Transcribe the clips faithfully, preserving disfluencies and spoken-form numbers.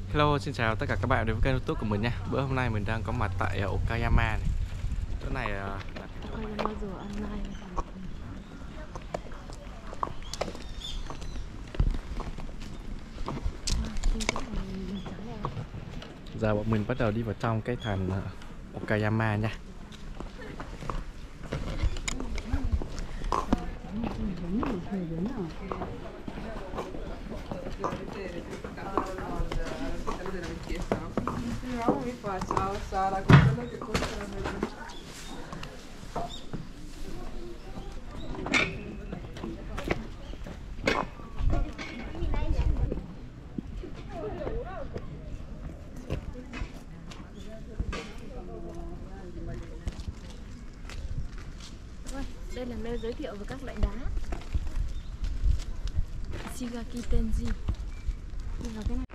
Hello, xin chào tất cả các bạn đến với kênh YouTube của mình nha. Bữa hôm nay mình đang có mặt tại uh, Okayama này. Chỗ này uh, là cái chỗ Ôi, bao giờ online giờ bọn mình bắt đầu đi vào trong cái thành uh, Okayama nha. Đây là nơi giới thiệu về các loại đá Ishigaki Tenji. Cái này.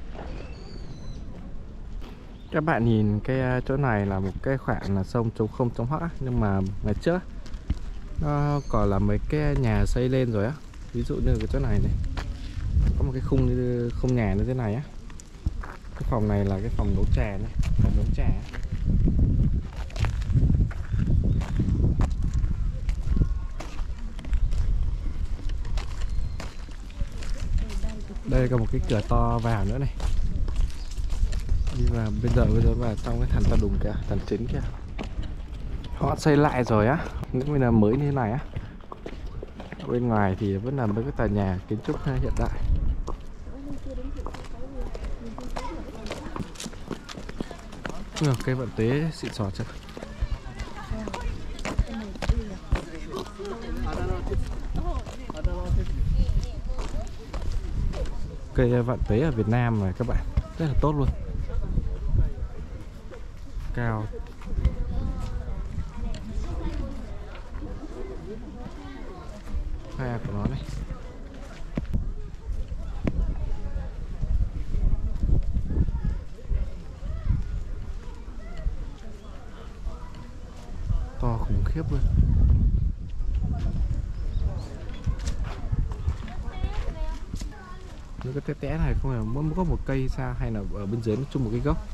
Các bạn nhìn cái uh, chỗ này là một cái khoảng là sông trống không trống hắc, nhưng mà ngày trước nó còn là mấy cái nhà xây lên rồi á. Ví dụ như cái chỗ này này có một cái khung khung nhà như thế này á. Cái phòng này là cái phòng nấu trà này, phòng nấu trà. Đây có một cái cửa to vào nữa này. Đi vào bây giờ bây giờ vào trong cái thành ta đùng kìa, thành chính kìa. Họ xây lại rồi á, những bây giờ mới như thế này á. Ở bên ngoài thì vẫn là mấy cái tòa nhà kiến trúc hiện đại. Ui, cây vận tế xịn sò chưa? Cây vạn tuế ở Việt Nam này các bạn, rất là tốt luôn, cao. Hoa của nó này. To khủng khiếp luôn. Những cái té té này không phải mới có một cây sao, hay là ở bên dưới nó chung một cái gốc.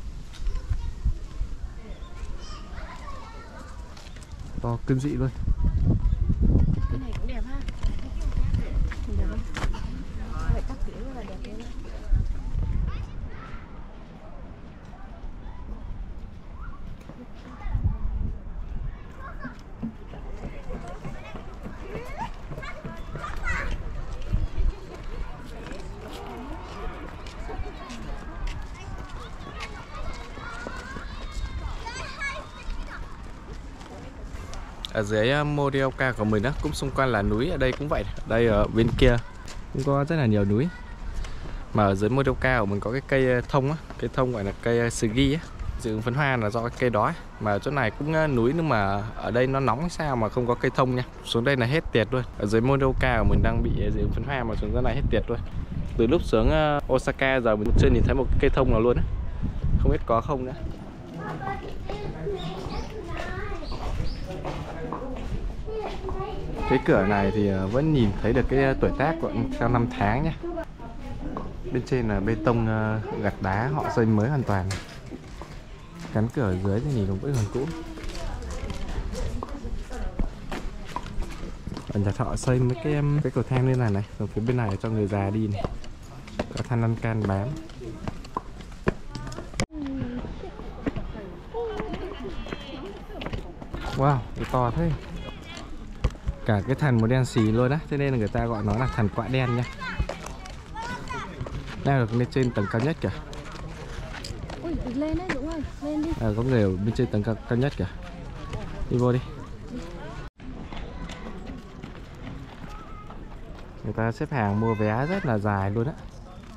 To kinh dị luôn. Cái này cũng đẹp ha. Đẹp không? Vậy các kiểu là đẹp đấy. Ở dưới Morioka của mình đó cũng xung quanh là núi, ở đây cũng vậy. Ở đây ở bên kia cũng có rất là nhiều núi. Mà ở dưới Morioka của mình có cái cây thông á, cây thông gọi là cây Sugi á, dựng phấn hoa là do cái cây đó ấy. Mà ở chỗ này cũng núi, nhưng mà ở đây nó nóng sao mà không có cây thông nha. Xuống đây là hết tiệt luôn. Ở dưới Morioka của mình đang bị dựng phấn hoa mà xuống dưới này hết tiệt luôn. Từ lúc xuống Osaka giờ mình chưa nhìn thấy một cây thông nào luôn á, không biết có không nữa. Cái cửa này thì vẫn nhìn thấy được cái tuổi tác của theo năm tháng nhé. Bên trên là bê tông gạch đá họ xây mới hoàn toàn. Cánh cửa ở dưới thì nhìn cũng vẫn còn cũ. Ở nhà thọ xây mấy cái cái cầu thang lên này này, rồi phía bên này cho người già đi này. Có than lăn can bám. Wow, cái to thế. Cả cái thành một đen xì luôn á, cho nên là người ta gọi nó là thành quạ đen nha. Đang được lên trên tầng cao nhất kìa. Ui, lên đấy Dũng ơi, lên đi. À, có người ở bên trên tầng cao, cao nhất kìa. Đi vô đi. Người ta xếp hàng mua vé rất là dài luôn á.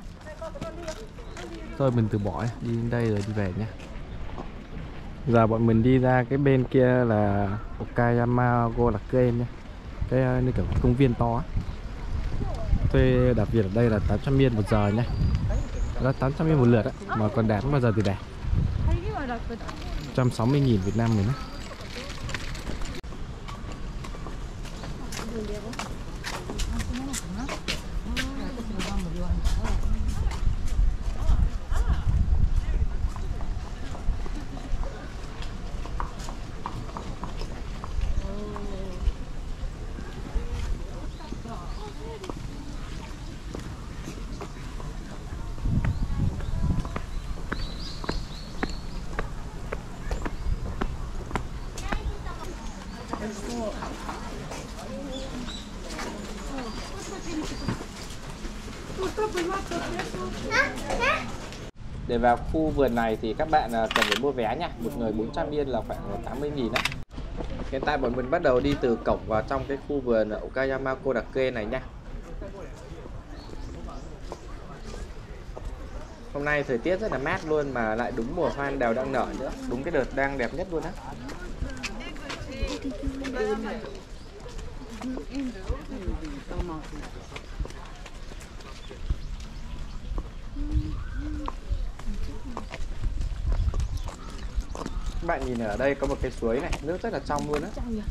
Thôi mình từ bỏ đi đến đây rồi đi về nha. Giờ bọn mình đi ra cái bên kia là Okayama Golake nha. Cái như kiểu công viên to á. Thuê đặc biệt ở đây là tám trăm yên một giờ nha. Đó, tám trăm yên một lượt á, mà còn đạt bao giờ thì đạt. một trăm sáu mươi nghìn Việt Nam mình á. Để vào khu vườn này thì các bạn cần phải mua vé nha. Một người bốn trăm yên là khoảng tám mươi nghìn á. Hiện tại bọn mình bắt đầu đi từ cổng vào trong cái khu vườn Okayama Kodake này nha. Hôm nay thời tiết rất là mát luôn, mà lại đúng mùa hoa anh đào đang nở nữa. Đúng cái đợt đang đẹp nhất luôn á. Các bạn nhìn ở đây có một cái suối này, nước rất là trong luôn á.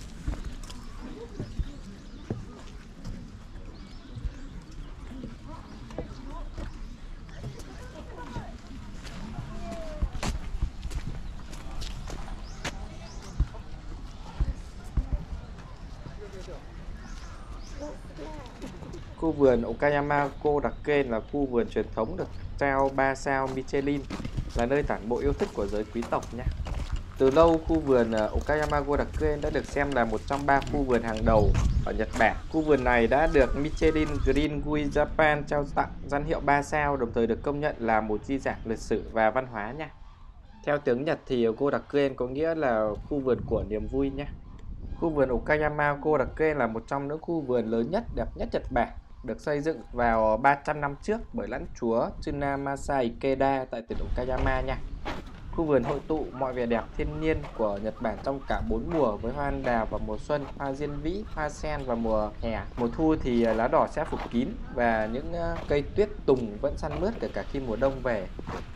Khu vườn Okayama Kodake là khu vườn truyền thống được trao ba sao Michelin, là nơi tản bộ yêu thích của giới quý tộc nha. Từ lâu, khu vườn Okayama Kodake đã được xem là một trong ba khu vườn hàng đầu ở Nhật Bản. Khu vườn này đã được Michelin Green Guide Japan trao tặng danh hiệu ba sao, đồng thời được công nhận là một di sản lịch sử và văn hóa nha. Theo tiếng Nhật thì Kodake có nghĩa là khu vườn của niềm vui nha. Khu vườn Okayama Kodake là một trong những khu vườn lớn nhất, đẹp nhất Nhật Bản, được xây dựng vào ba trăm năm trước bởi lãnh chúa Tsunamasa Ikeda tại tỉnh Okayama nha. Khu vườn hội tụ mọi vẻ đẹp thiên nhiên của Nhật Bản trong cả bốn mùa, với hoa anh đào vào mùa xuân, hoa diên vĩ, hoa sen vào mùa hè. Mùa thu thì lá đỏ sẽ phủ kín và những cây tuyết tùng vẫn xanh mướt kể cả khi mùa đông về.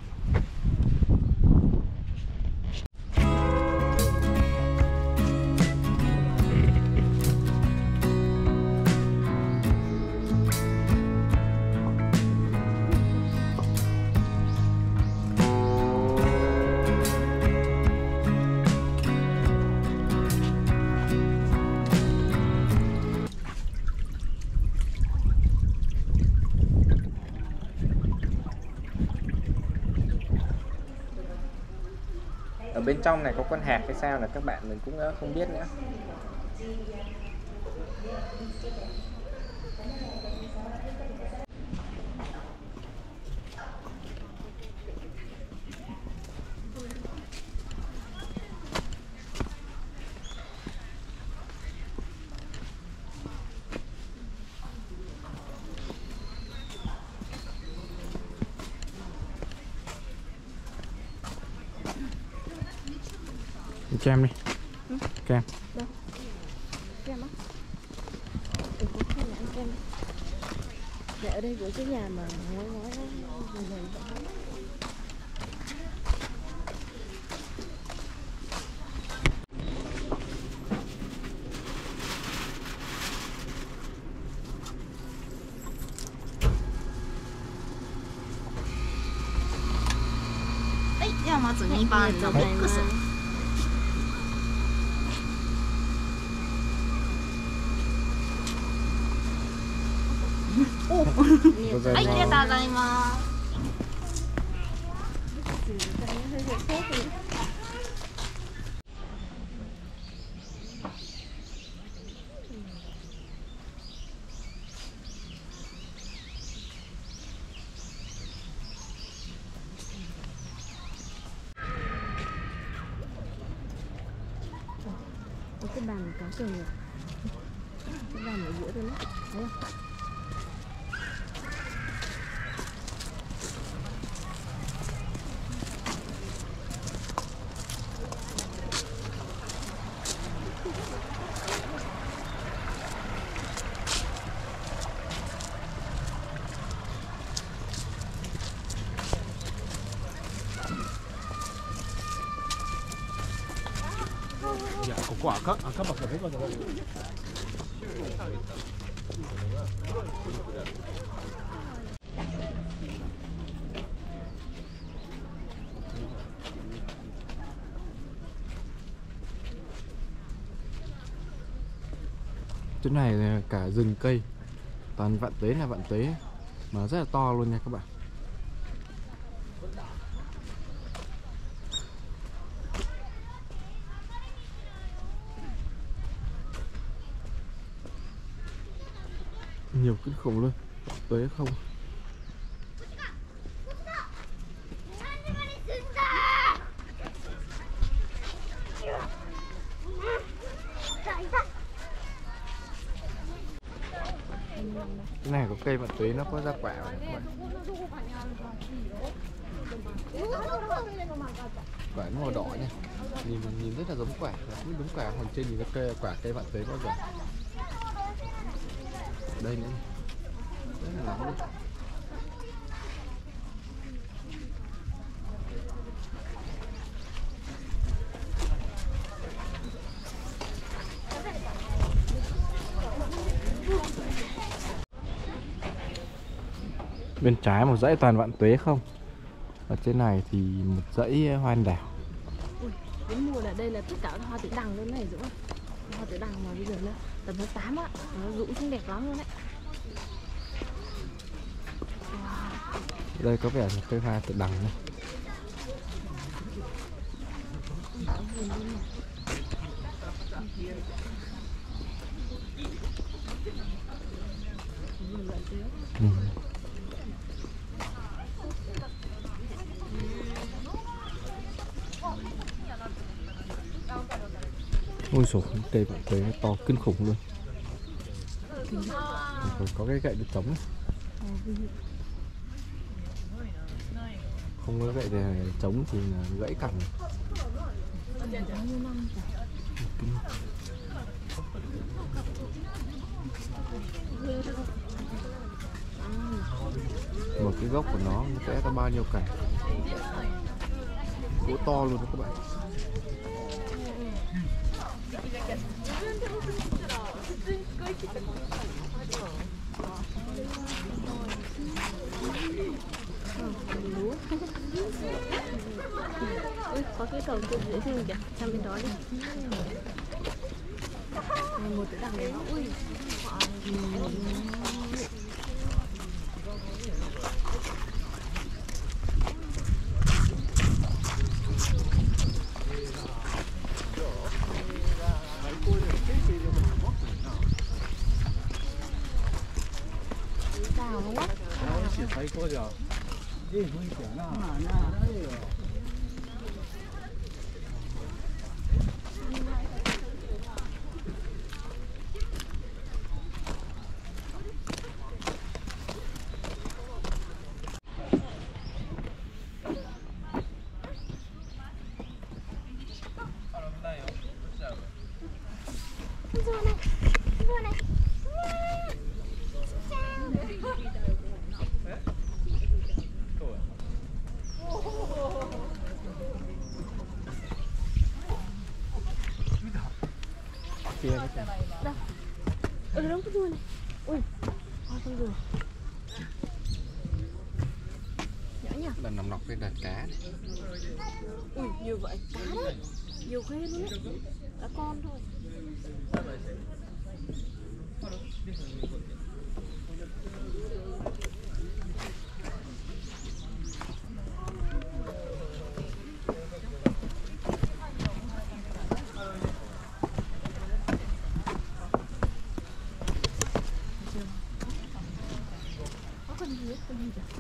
Ở bên trong này có con hạc hay sao là các bạn mình cũng không biết nữa. Kem đi. Ừ. Kem. Đâu? Kem á? Ừ, có kem là ăn kem đi. Để ở đây của cái nhà mà ngói ngói nó dày vậy. Đấy, ではまずにばんのボックス。はい、ありがとうございます。 Cái bàn cá cờ nhỉ? Cái bàn ở giữa đây đó, thấy không? 야, 그거 아까 아까밖에 못 가져가. Chỗ này là cả rừng cây, toàn vạn tuế là vạn tuế, mà rất là to luôn nha các bạn. Nhiều kinh khủng luôn, tuế không. cây mận tuế nó có ra quả này các bạn. Quả nó màu đỏ nha, nhìn nhìn rất là giống quả, không đúng quả. Còn trên nhìn nó cây quả cây mận tuế bao giờ. Đây nữa, rất là nóng luôn. Bên trái một dãy toàn vạn tuế không. Ở trên này thì một dãy hoa anh đào. Ui, đến mùa là đây là tất cả hoa tử đằng luôn này Dũng ơi. Hoa tử đằng mà bây giờ nó tầm tháng tám á, nó rụng xinh đẹp lắm luôn đấy. Wow. Đây có vẻ là cây hoa tử đằng này. Ừ. Ôi dồi, cây bạn thấy nó to kinh khủng luôn. Rồi có cái gậy để chống này. Không có gậy để chống thì là gãy cẳng. Một cái gốc của nó sẽ có bao nhiêu cành. Gỗ to luôn đó các bạn. Ui, có cái cầu tượng dễ thương kìa, sang bên đó đi. Một cái đằng này nó ui. Đào không á? 最高じゃん。いい雰囲気やな。まあな。 Kia đấy. Đâu? Ừ, đâu có ruồi này. Ui, hoa con ruồi. Nhỏ nhỉ? Là nằm nọc bên đàn cá này. Ui, nhiều vậy. Cá đấy. Nhiều ghê luôn đấy. Cá con thôi. Con gì con gì vậy?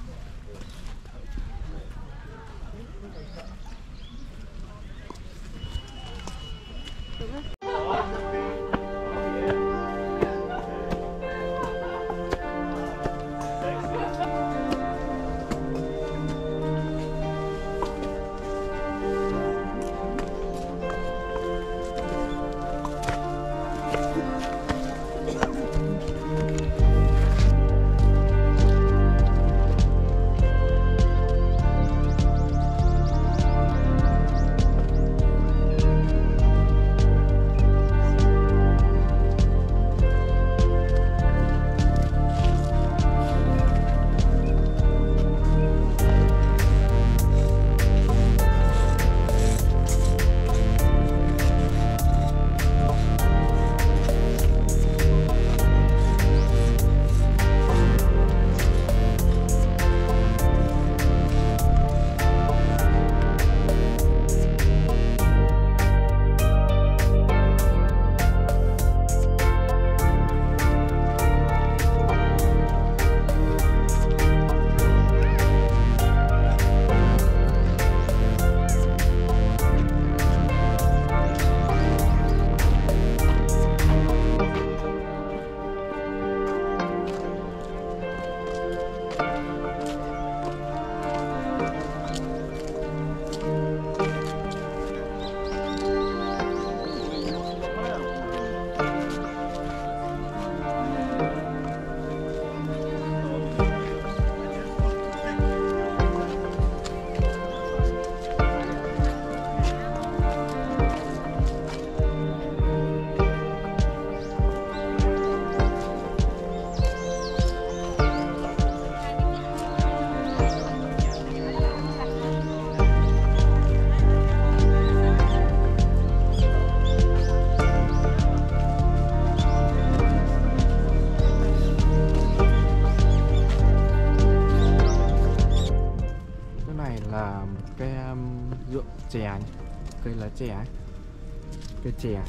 này là một cái um, ruộng chè nhỉ? Cây lá chè ấy. Cây chè.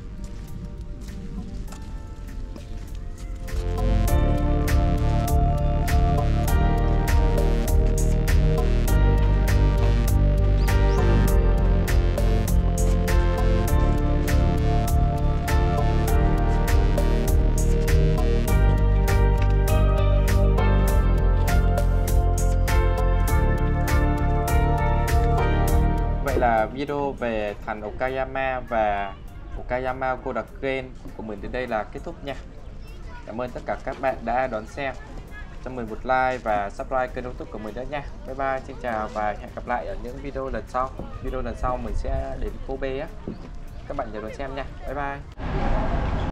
Là video về thành Okayama và Okayama Kodaken của mình đến đây là kết thúc nha. Cảm ơn tất cả các bạn đã đón xem. Cho mình một like và subscribe kênh YouTube của mình nữa nha. Bye bye, xin chào và hẹn gặp lại ở những video lần sau. Video lần sau mình sẽ đến Kobe á. Các bạn nhớ đón xem nha. Bye bye.